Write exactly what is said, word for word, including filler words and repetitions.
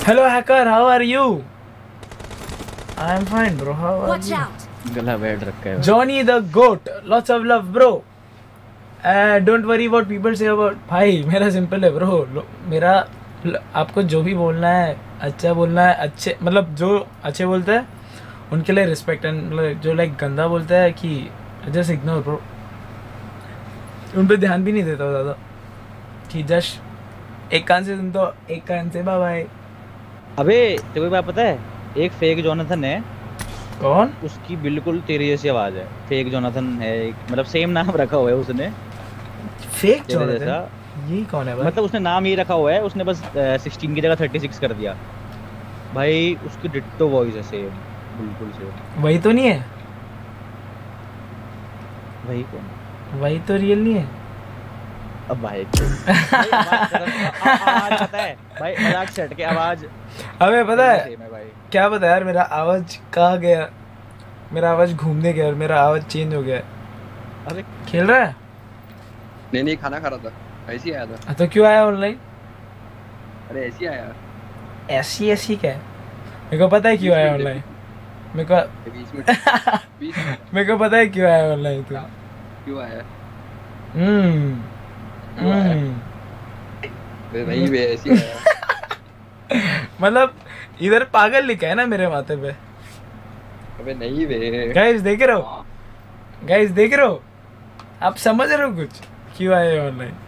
Hello hacker, how are you? I am fine bro, how are Watch you? out. गला बैठ रखा है Johnny the goat, lots of love bro. Uh, don't worry what people say about. भाई मेरा simple है bro. मेरा आपको जो भी बोलना है अच्छा बोलना है, अच्छे मतलब जो अच्छे बोलते हैं उनके लिए रिस्पेक्ट एंड जो लाइक गंदा बोलता है कि जस्ट इग्नोर ब्रो, उन पे ध्यान भी नहीं देता ज़्यादा कि जस्ट एक कान से सुन तो एक कान से बाय बाय। अबे तेरे को बात पता है, एक फेक जोनाथन है। कौन? उसकी बिल्कुल तेरी जैसी आवाज है। फेक जोनाथन है एक, मतलब सेम नाम रखा हुआ है उसने। फेक तेरे जोनाथन जैसा। यही कौन है भाई? मतलब उसने नाम ये रखा हुआ है, उसने बस सिक्सटीन की जगह थर्टी सिक्स कर दिया भाई। उसकी डिट्टो वॉइस है सेम, बिल्कुल सेम। वही तो नहीं है? वही कौन? वही तो रियल नहीं है। अब भाई भाई आवाज आवाज पता है भाई, मजाक सेट के आवाज। अबे पता है सेम है भाई। क्या पता यार, मेरा आवाज कहाँ गया, मेरा आवाज घूमने गया और मेरा आवाज चेंज हो गया। अरे खेल रहा है? नहीं नहीं, खाना खा रहा था, ऐसे ही आया था। तो क्यों आया ऑनलाइन? अरे ऐसे ही आया। ऐसी ऐसी क्या है? मेरे को पता है क्यों आया ऑनलाइन। मेरे को बीस मिनट बीस मिनट मेरे को पता है क्यों आया ऑनलाइन तू। क्यों आया? हम्म क्यों आया? हम्म अरे नहीं बे, ऐसे ही आया। मतलब इधर पागल लिखा है ना मेरे माथे पे। अबे नहीं बे। गाइस देख रहे हो, गाइस देख रहे हो, आप समझ रहे हो कुछ क्यों आए ऑनलाइन?